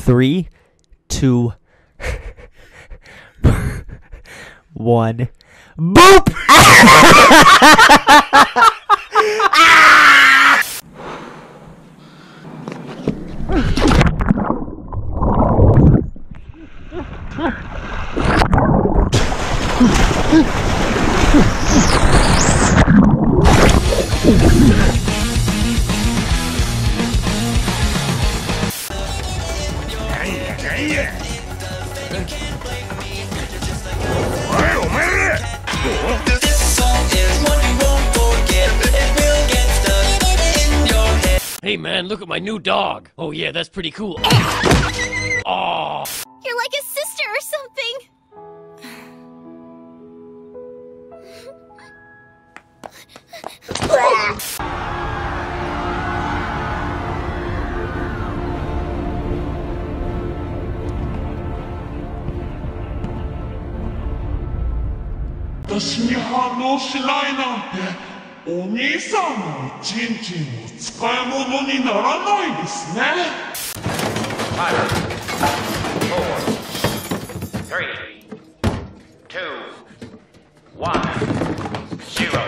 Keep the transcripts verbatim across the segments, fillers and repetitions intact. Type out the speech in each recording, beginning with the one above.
Three, two, one. Boop! Hey man, look at my new dog. Oh yeah, that's pretty cool. Oh. You're like a sister or something. Five, four, three, two, one, zero.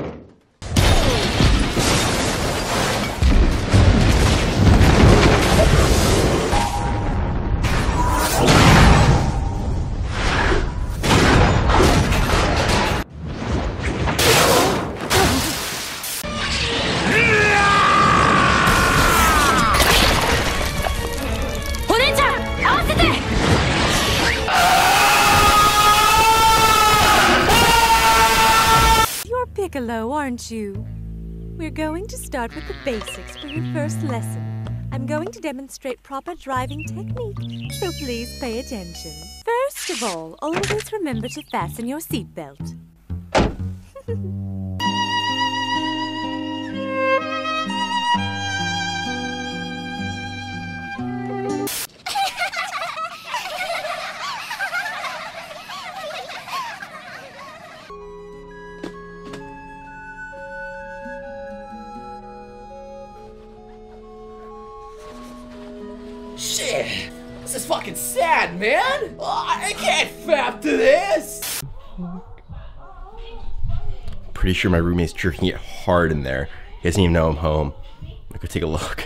Piccolo, aren't you? We're going to start with the basics for your first lesson. I'm going to demonstrate proper driving technique, so please pay attention. First of all, always remember to fasten your seatbelt. Shit! This is fucking sad, man! Oh, I can't fap to this! Pretty sure my roommate's jerking it hard in there. He doesn't even know I'm home. I could take a look.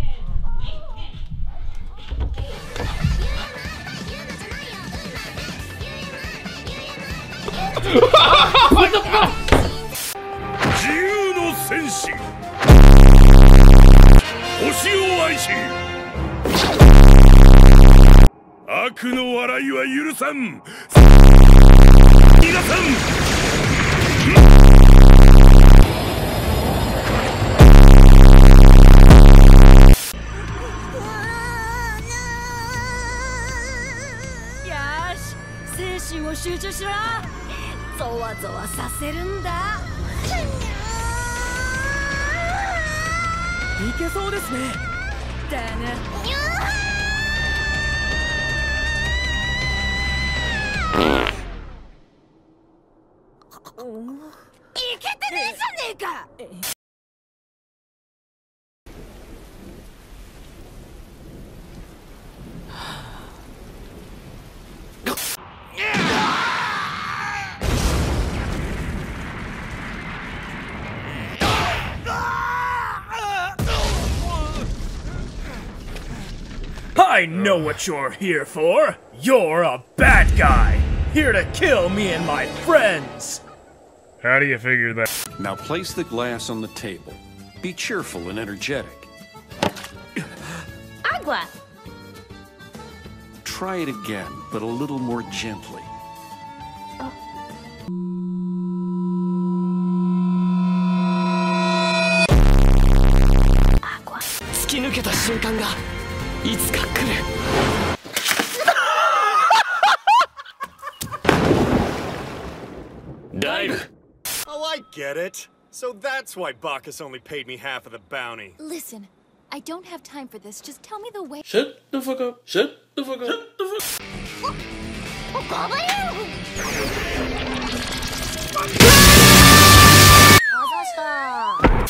What the fuck? 悪の笑いは許さん。逃がさん。 よし、精神を集中しろ。ゾワゾワさせるんだ。 いけそうですね。 だな。いけてねえじゃねえか。 I know what you're here for. You're a bad guy. Here to kill me and my friends. How do you figure that? Now place the glass on the table. Be cheerful and energetic. Agua. Try it again, but a little more gently. Agua. 突き抜けた瞬間がいつか来る。ダイブ。 Oh, I get it. So that's why Bacchus only paid me half of the bounty. Listen, I don't have time for this. Just tell me the way. Shut the fuck up. Shut the fuck up. Shut the fuck up. Oh, God,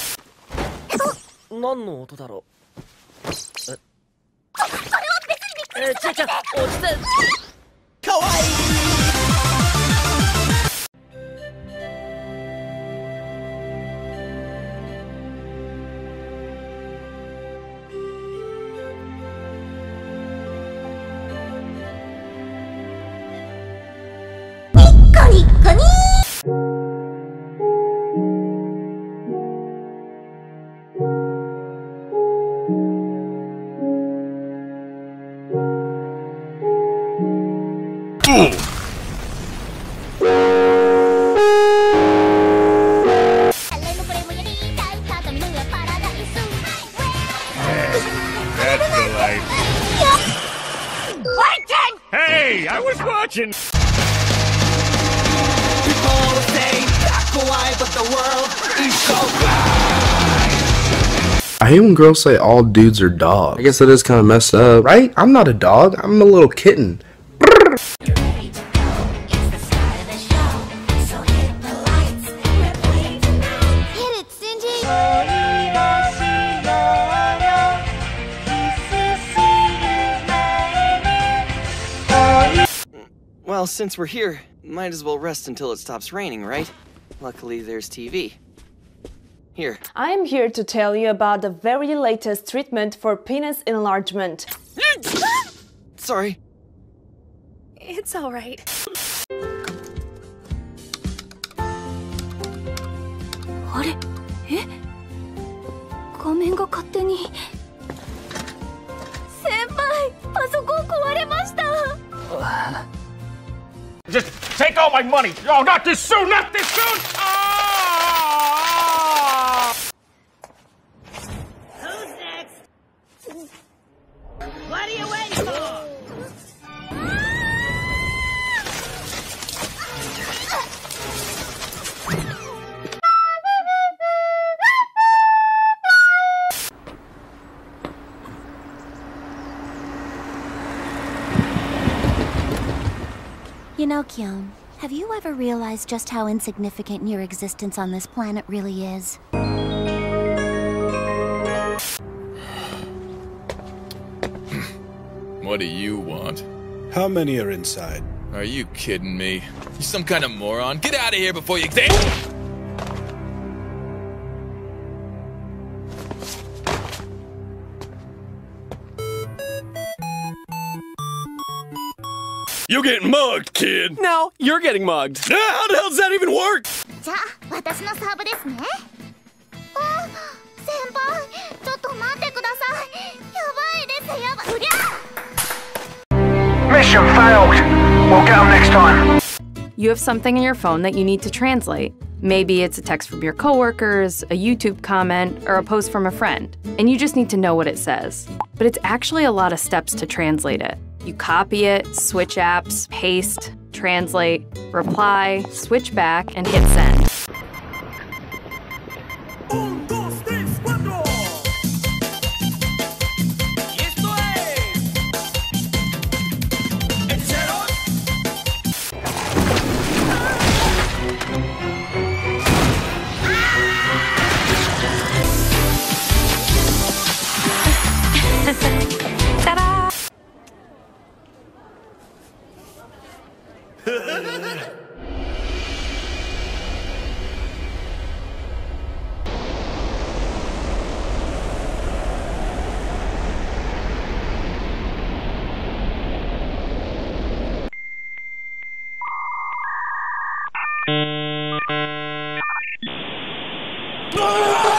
I 何の音だろう。え、 それは別にびっくり Hey, I was watching! I hate when girls say all dudes are dogs. I guess that is kind of messed up, right? I'm not a dog. I'm a little kitten. Well, since we're here, might as well rest until it stops raining, right? Luckily, there's T V. Here. I'm here to tell you about the very latest treatment for penis enlargement. Sorry. It's all right. What? Eh? 画面が勝手に。先輩、パソコン壊れました。 Just take all my money! Oh, not this soon! Not this soon! Ah! Who's next? What are you waiting for? You know, Kyon, have you ever realized just how insignificant your existence on this planet really is? What do you want? How many are inside? Are you kidding me? You some kind of moron? Get out of here before you... You're getting mugged, kid! No, you're getting mugged. Ah, how the hell does that even work? じゃあ、私のサーブですね。あ、先輩、ちょっと待ってください。やばいです、やばい。うりゃ！ Mission failed. We'll get them next time. You have something in your phone that you need to translate. Maybe it's a text from your coworkers, a YouTube comment, or a post from a friend, and you just need to know what it says. But it's actually a lot of steps to translate it. You copy it, switch apps, paste, translate, reply, switch back, and hit send. Ta-da! Ah!